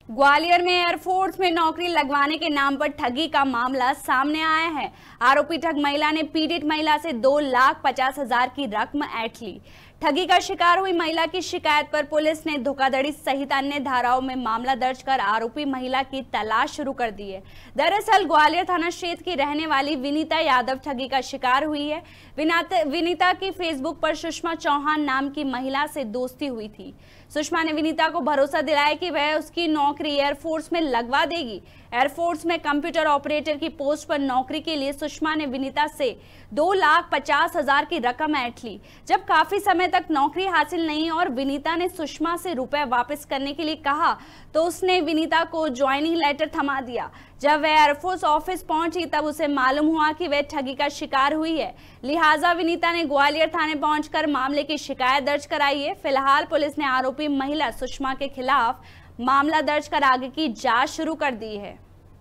ग्वालियर में एयरफोर्स में नौकरी लगवाने के नाम पर ठगी का मामला सामने आया है। आरोपी ठग महिला ने पीड़ित महिला से 2,50,000 की रकम ऐंठ ली। ठगी का शिकार हुई महिला की शिकायत पर पुलिस ने धोखाधड़ी सहित अन्य धाराओं में मामला दर्ज कर आरोपी महिला की तलाश शुरू कर दी है। दरअसल ग्वालियर थाना क्षेत्र की रहने वाली विनीता यादव ठगी का शिकार हुई है। विनीता की फेसबुक पर सुषमा चौहान नाम की महिला से दोस्ती हुई थी। सुषमा ने विनीता को भरोसा दिलाया कि वह उसकी नौकरी एयरफोर्स में लगवा देगी। एयरफोर्स में कंप्यूटर ऑपरेटर की पोस्ट पर नौकरी के लिए सुषमा ने विनीता से 2,50,000 की रकम ऐंठ ली। जब काफी समय तक नौकरी हासिल नहीं और विनीता ने सुषमा से रुपए वापस करने के लिए कहा तो उसने विनीता को ज्वाइनिंग लेटर थमा दिया। जब वह एयरफोर्स ऑफिस पहुंची तब उसे मालूम हुआ कि वह ठगी का शिकार हुई है। लिहाजा विनीता ने ग्वालियर थाने पहुंचकर मामले की शिकायत दर्ज कराई है। फिलहाल पुलिस ने आरोपी महिला सुषमा के खिलाफ मामला दर्ज कर आगे की जांच शुरू कर दी है।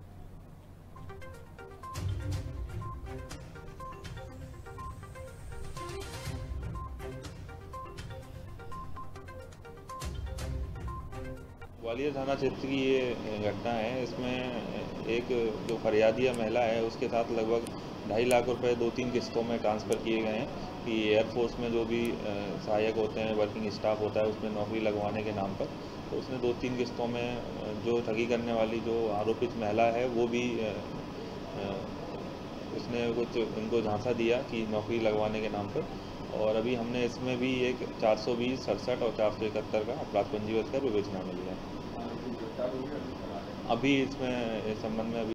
ग्वालियर थाना क्षेत्र की ये घटना है। इसमें एक जो फरियादिया महिला है उसके साथ लगभग 2.5 लाख रुपए 2-3 किस्तों में ट्रांसफ़र किए गए हैं कि एयरफोर्स में जो भी सहायक होते हैं, वर्किंग स्टाफ होता है, उसमें नौकरी लगवाने के नाम पर। तो उसने 2-3 किस्तों में जो ठगी करने वाली जो आरोपित महिला है वो भी उसने कुछ उनको झांसा दिया कि नौकरी लगवाने के नाम पर। और अभी हमने इसमें भी एक 420, 67 और 471 का अपराध पंजीबद्ध कर विवेचना में लिया है। अभी इसमें इस संबंध में